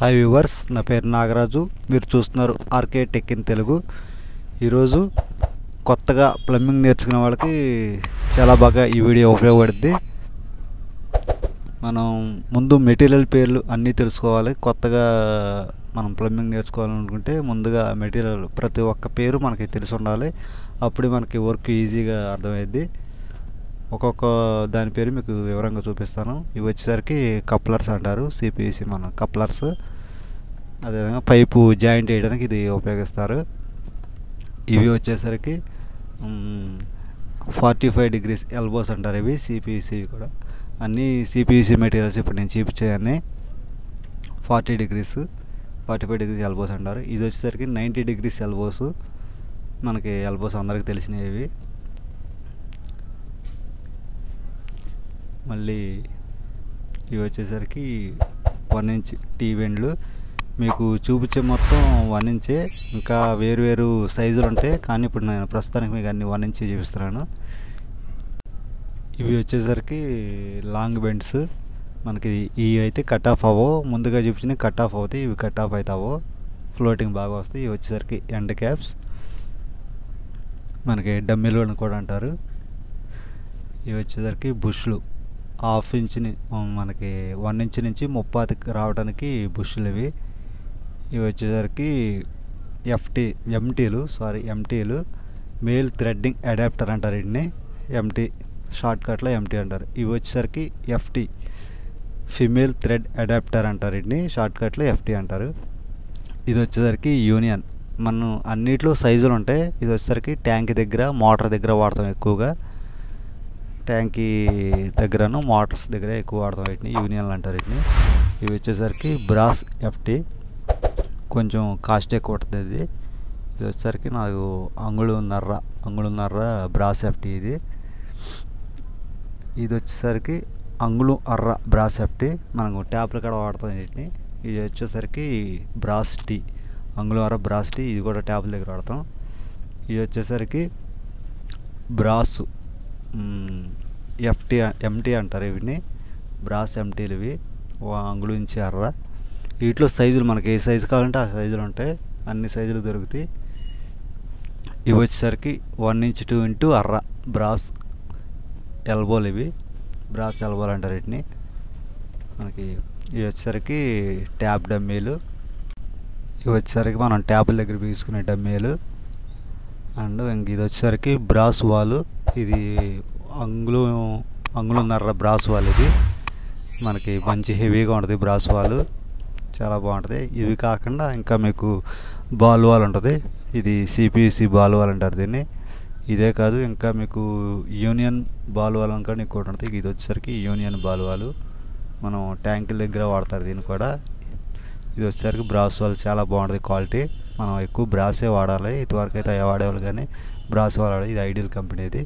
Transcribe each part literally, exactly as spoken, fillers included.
Hi viewers, నా పేరు నాగరాజు. మీరు చూస్తున్నారు ఆర్కే టెక్ ఇన్ తెలుగు. ఈరోజు కొత్తగా ప్లంబింగ్ నేర్చుకునే వాళ్ళకి చాలా బాగా ఈ వీడియో ఉపయోగపడుద్ది. మనం ముందు మెటీరియల్ పేర్లు అన్నీ తెలుసుకోవాలి. కొత్తగా మనం ప్లంబింగ్ నేర్చుకోవాలనుకుంటే ముందుగా మెటీరియల్ ప్రతి ఒక్క పేరు మనకి తెలిసి ఉండాలి. అప్పుడు మనకి వర్క్ ఈజీగా అర్థమైద్ది. ఒక్కొక్క దాని పేరు మీకు వివరంగా చూపిస్తాను. ఇవి వచ్చేసరికి కప్లర్స్ అంటారు, సిపిసి మన కప్లర్స్. అదేవిధంగా పైపు జాయింట్ వేయడానికి ఇది ఉపయోగిస్తారు. ఇవి వచ్చేసరికి ఫార్టీ ఫైవ్ డిగ్రీస్ ఎల్బోస్ అంటారు. ఇవి సిపిసి కూడా అన్నీ సిపిసి మెటీరియల్స్ ఇప్పుడు నేను చూపించేయన్నీ forty degrees forty five degrees elbows అంటారు. ఇది వచ్చేసరికి నైంటీ డిగ్రీస్ ఎల్బోస్. మనకి ఎల్బోస్ అందరికి తెలిసినవి. మళ్ళీ ఇవి వచ్చేసరికి వన్ ఇంచ్ టీ వెండ్లు. మీకు చూపించే మొత్తం వన్ ఇంచే, ఇంకా వేరు వేరు సైజులు ఉంటాయి, కానీ ఇప్పుడు నేను ప్రస్తుతానికి మీకు అన్ని వన్ ఇంచ్ చూపిస్తున్నాను. ఇవి వచ్చేసరికి లాంగ్ బెండ్స్. మనకి ఇవి అయితే కట్ ఆఫ్ అవ్వవు, ముందుగా చూపించిన కట్ ఆఫ్ అవుతాయి, ఇవి కట్ ఆఫ్ అవుతావు, ఫ్లోటింగ్ బాగా వస్తాయి. ఇవి వచ్చేసరికి ఎండ్ క్యాప్స్, మనకి డమ్మీలు అని కూడా అంటారు. ఇవి వచ్చేసరికి బుష్లు, హాఫ్ ఇంచ్ని మనకి వన్ ఇంచ్ నుంచి ముప్పాతికి రావడానికి బుష్లు ఇవి. ఇవి వచ్చేసరికి ఎఫ్టీ ఎంటీలు సారీ ఎంటీలు మేల్ థ్రెడ్డింగ్ అడాప్టర్ అంటారు వీటిని. ఎంటీ షార్ట్కట్లో ఎంటీ అంటారు. ఇవి వచ్చేసరికి ఎఫ్టీ ఫిమేల్ థ్రెడ్ అడాప్టర్ అంటారు వీటిని, షార్ట్కట్లో ఎఫ్టీ అంటారు. ఇది వచ్చేసరికి యూనియన్. మనం అన్నిట్లో సైజులు ఉంటాయి. ఇది వచ్చేసరికి ట్యాంక్ దగ్గర మోటార్ దగ్గర వాడతాం ఎక్కువగా. ట్యాంకీ దగ్గరను మోటార్స్ దగ్గర ఎక్కువ వాడతాం వీటిని, యూనియన్లు అంటారు వీటిని. ఇవి వచ్చేసరికి బ్రాస్ ఎఫ్టీ, కొంచెం కాస్ట్ ఎక్కువ ఉంటుంది ఇది. ఇది వచ్చేసరికి నాకు అంగుళన్నర అంగుళన్నర బ్రాస్ ఎఫ్టీ ఇది. ఇది వచ్చేసరికి అంగుళం అర్ర బ్రాస్ ఎఫ్టీ, మనకు ట్యాప్లు కూడా వాడతాం వీటిని. ఇది వచ్చేసరికి బ్రాస్ టీ, అంగుళం అర్ర బ్రాస్ టీ, ఇది కూడా ట్యాప్ల దగ్గర వాడతాం. ఇది వచ్చేసరికి బ్రాస్ ఎఫ్టీ ఎంటీ అంటారు వీటిని, బ్రాస్ ఎంటీలు. ఇవి అంగుళం ఇంచి అర్ర. వీటిలో సైజులు మనకి ఏ సైజు కావాలంటే ఆ సైజులు ఉంటాయి, అన్ని సైజులు దొరుకుతాయి. ఇవి వచ్చేసరికి వన్ ఇంచ్ టూ ఇంటూ అర్ర బ్రాస్ ఎల్బోలు. ఇవి బ్రాస్ ఎల్బోలు అంటారు వీటిని మనకి. ఇవి వచ్చేసరికి ట్యాప్ డమ్మీలు. ఇవి వచ్చేసరికి మనం ట్యాపుల దగ్గర తీసుకునే డమ్మీలు. అండ్ ఇంక ఇది వచ్చేసరికి బ్రాస్ వాలు. ఇది అంగుళం అంగుళన్నర బ్రాస్ వాల్. ఇది మనకి మంచి హెవీగా ఉంటుంది బ్రాస్ వాల్, చాలా బాగుంటుంది. ఇవి కాకుండా ఇంకా మీకు బాల్ వాల్ ఉంటుంది. ఇది సిపిసి బాల్ వాల్ అంటారు దీన్ని. ఇదే కాదు, ఇంకా మీకు యూనియన్ బాల్ వాల్ అని కూడా ఇంకోటి ఉంటుంది. ఇది వచ్చేసరికి యూనియన్ బాల్ వాల్, మనం ట్యాంకుల దగ్గర వాడతారు దీన్ని కూడా. ఇది వచ్చేసరికి బ్రాస్ వాల్, చాలా బాగుంటుంది క్వాలిటీ. మనం ఎక్కువ బ్రాసే వాడాలి, ఇటువరకు అయితే అవి వాడేవాళ్ళు, కానీ బ్రాస్ వాడాలి. ఇది ఐడియల్ కంపెనీది.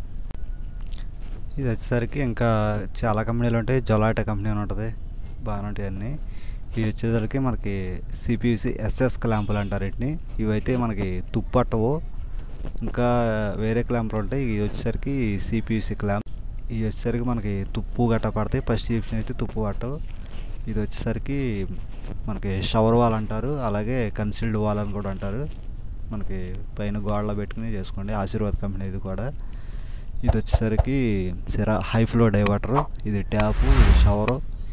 ఇది వచ్చేసరికి ఇంకా చాలా కంపెనీలు ఉంటాయి. జొలాటా కంపెనీ అని ఉంటుంది, బాగానే ఉంటాయి అన్నీ. ఇవి వచ్చేసరికి మనకి సిపిసి ఎస్ఎస్ క్లాంపులు అంటారు వీటిని. ఇవైతే మనకి తుప్పట్టవు, ఇంకా వేరే క్లాంపులు ఉంటాయి. ఇవి వచ్చేసరికి సిపిసి క్లాంప్. ఇవి వచ్చేసరికి మనకి తుప్పు గట్ట పడతాయి. ఫస్ట్ చూపించిన అయితే తుప్పు పట్టవు. ఇది వచ్చేసరికి మనకి షవర్ వాల్ అంటారు, అలాగే కన్సిల్డ్ వాల్ అని కూడా అంటారు. మనకి పైన గోడలో పెట్టుకుని చేసుకోండి, ఆశీర్వాద్ కంపెనీ ఇది కూడా. ఇది వచ్చేసరికి సిరా హై ఫ్లో డైవర్టరు. ఇది ట్యాపు, ఇది షవరు.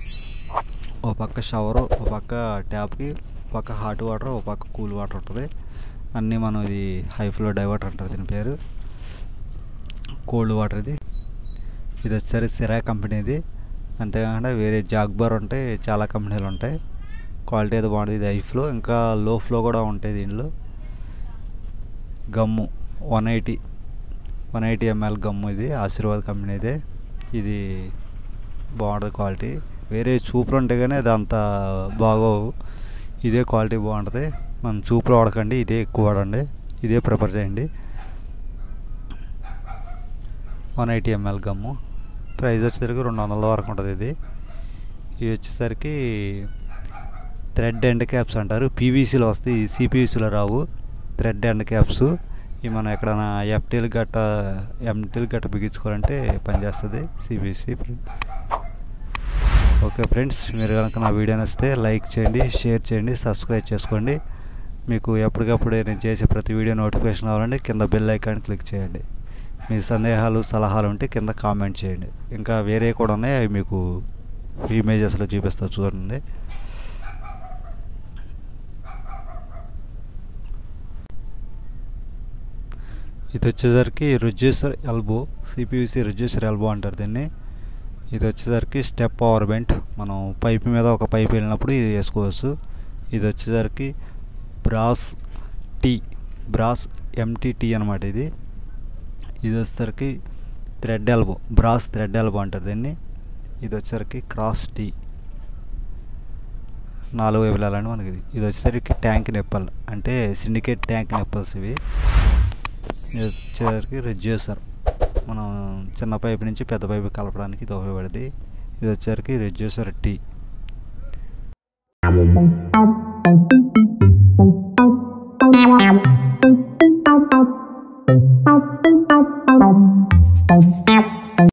ఓ పక్క షవరు, ఓ పక్క ట్యాప్కి, ఒక పక్క హాట్ వాటర్, ఒక పక్క కూల్ వాటర్ ఉంటుంది. అన్నీ మనం ఇది హై ఫ్లో డైవర్టర్ అంటారు దీని పేరు. కోల్డ్ వాటర్ ఇది. ఇది వచ్చేసరికి సిరా కంపెనీది. అంతేకాకుండా వేరే జాగ్బార్ ఉంటాయి, చాలా కంపెనీలు ఉంటాయి. క్వాలిటీ అయితే బాగుంటుంది. ఇది హై ఫ్లో, ఇంకా లో ఫ్లో కూడా ఉంటాయి దీనిలో. Gum one eighty one eighty ML gum, ఇది ఆశీర్వాద్ కంపెనీదే. ఇది బాగుంటుంది క్వాలిటీ. వేరే చూపులు ఉంటాయి కానీ అది అంత బాగోవు, ఇదే క్వాలిటీ బాగుంటుంది. మనం చూపులు వాడకండి, ఇదే ఎక్కువ వాడండి, ఇదే ప్రిఫర్ చేయండి. One eighty ML gum, price వచ్చేసరికి రెండు వందల వరకు ఉంటుంది ఇది. ఇవి వచ్చేసరికి థ్రెడ్ ఎండ్ క్యాప్స్ అంటారు. పీవీసీలో వస్తాయి, సిపివిసీలో రావు థ్రెడ్ ఎండ్ క్యాప్స్. ఇవి మనం ఎక్కడైనా ఎఫ్టీలు గట్ట ఎంటీలు గట్ట బిగించుకోవాలంటే పనిచేస్తుంది సిపిసి. ఓకే ఫ్రెండ్స్, మీరు కనుక నా వీడియో నచ్చితే లైక్ చేయండి, షేర్ చేయండి, సబ్స్క్రైబ్ చేసుకోండి. మీకు ఎప్పటికప్పుడు నేను చేసే ప్రతి వీడియో నోటిఫికేషన్ కావాలంటే కింద బెల్ ఐకాన్ క్లిక్ చేయండి. మీ సందేహాలు సలహాలు ఉంటే కింద కామెంట్ చేయండి. ఇంకా వేరే కూడా ఉన్నాయి, అవి మీకు ఇమేజెస్లో చూపిస్తా చూడండి. ఇది వచ్చేసరికి reducer elbow, CPVC reducer elbow అంటారు దీన్ని. ఇది వచ్చేసరికి స్టెప్ పవర్ బెంట్, మనం పైప్ మీద ఒక పైప్ వెళ్ళినప్పుడు ఇది వేసుకోవచ్చు. ఇది వచ్చేసరికి బ్రాస్ టీ, బ్రాస్ ఎంటీటీ అనమాట. ఇది ఇది వచ్చేసరికి thread elbow, brass thread elbow అంటారు దీన్ని. ఇది వచ్చేసరికి క్రాస్ టీ, నాలుగు వైపులు వెళ్ళాలండి మనకి. ఇది ఇది వచ్చేసరికి ట్యాంక్ నెప్పల్, అంటే సిండికేట్ ట్యాంక్ నెప్పల్స్ ఇవి. ఇది వచ్చేసరికి రిడ్యూసర్, మనం చిన్న పైపు నుంచి పెద్ద పైపు కలపడానికి ఇది ఉపయోగపడుతుంది. ఇది వచ్చేసరికి రిడ్యూసర్ టీ.